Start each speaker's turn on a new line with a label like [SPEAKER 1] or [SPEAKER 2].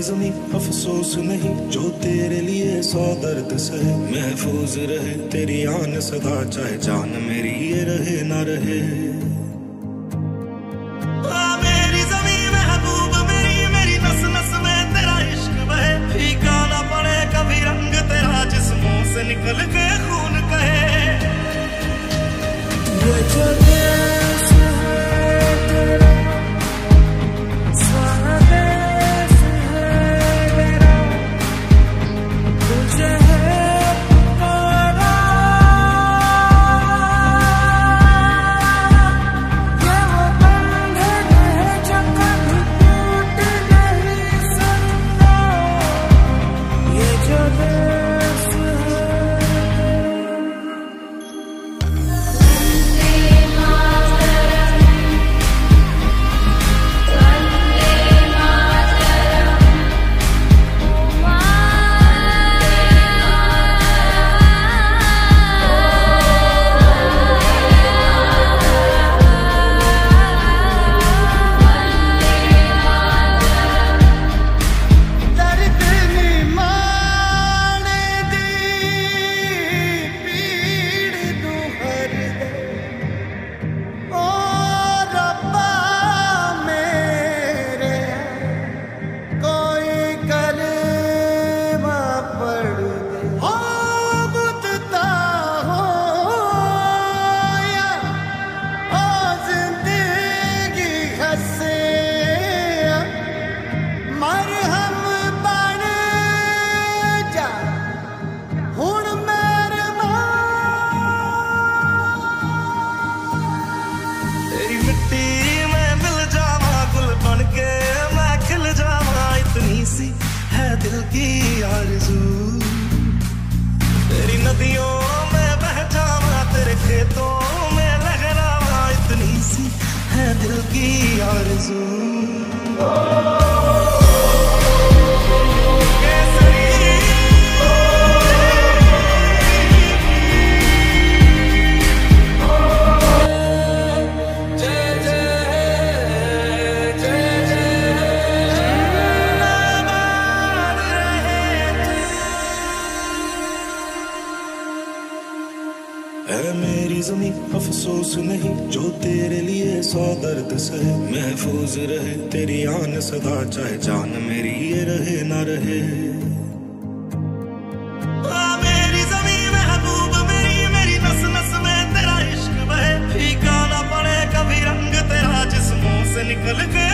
[SPEAKER 1] जमी अफसोस नहीं जो तेरे लिए 100 दर्द सहे। महफूज रहे तेरी आन सदा, चाहे जान मेरी ये रहे ना रहे। मेरी जमी महबूब मेरी नस नस में तेरा इश्क बहे। फीका ना पड़े कभी रंग तेरा, जिस्मों से निकल के खून कहे। दिल की आरज़ू तेरी नदियों में बह जावा, तेरे खेतों में लहरावा, इतनी सी है दिल की आरज़ू। है मेरी ज़मीं अफसोस नहीं जो तेरे लिए 100 दर्द सहे। महफूज रहे तेरी आन सदा, चाहे जान मेरी ये रहे ना रहे। मेरी ज़मीं महबूब मेरी नस नस में तेरा इश्क बहे। फीका ना पड़े कभी रंग तेरा, जिस्मों से निकल के